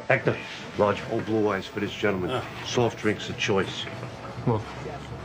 Hector, large whole blue ice for this gentleman. Soft drinks of choice. Well,